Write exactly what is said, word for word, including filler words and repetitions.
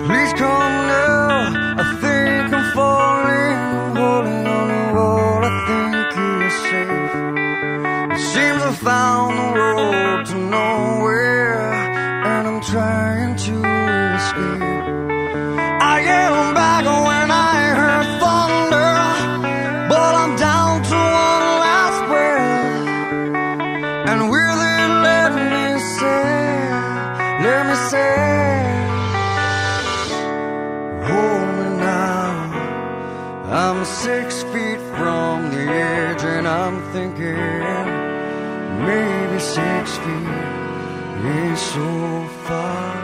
Please come now, I think I'm falling. Holding on the wall, I think you're safe. It seems I found the road to nowhere, and I'm trying to escape. I yelled back when I heard thunder, but I'm down to one last breath. And will it let me say, let me say, hold me now. I'm six feet from the edge, and I'm thinking maybe six feet ain't so far.